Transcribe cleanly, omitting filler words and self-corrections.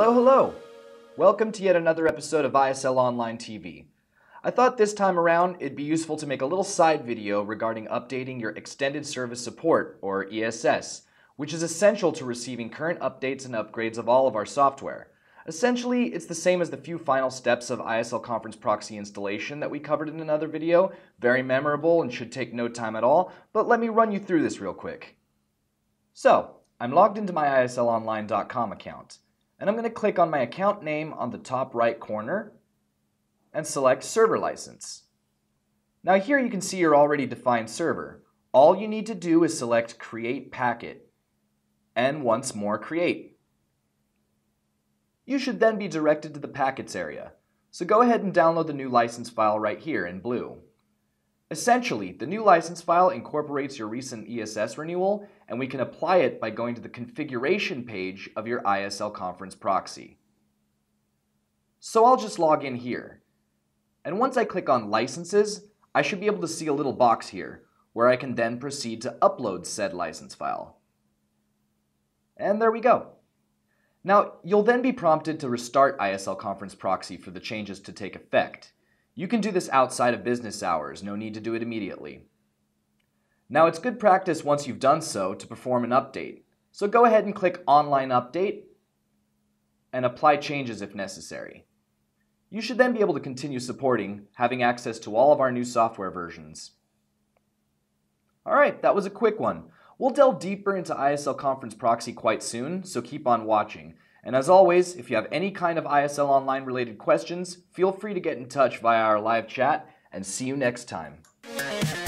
Hello, hello! Welcome to yet another episode of ISL Online TV. I thought this time around it'd be useful to make a little side video regarding updating your Extended Service Support, or ESS, which is essential to receiving current updates and upgrades of all of our software. Essentially, it's the same as the few final steps of ISL Conference Proxy installation that we covered in another video. Very memorable and should take no time at all, but let me run you through this real quick. So, I'm logged into my ISLOnline.com account, and I'm going to click on my account name on the top right corner and select Server License. Now here you can see your already defined server. All you need to do is select Create Packet, and once more Create. You should then be directed to the Packets area, so go ahead and download the new license file right here in blue. Essentially, the new license file incorporates your recent ESS renewal, and we can apply it by going to the configuration page of your ISL Conference Proxy. So I'll just log in here. And once I click on Licenses, I should be able to see a little box here, where I can then proceed to upload said license file. And there we go. Now, you'll then be prompted to restart ISL Conference Proxy for the changes to take effect. You can do this outside of business hours, no need to do it immediately. Now, it's good practice once you've done so to perform an update, so go ahead and click Online Update and apply changes if necessary. You should then be able to continue supporting, having access to all of our new software versions. Alright, that was a quick one. We'll delve deeper into ISL Conference Proxy quite soon, so keep on watching. And as always, if you have any kind of ISL Online related questions, feel free to get in touch via our live chat, and see you next time.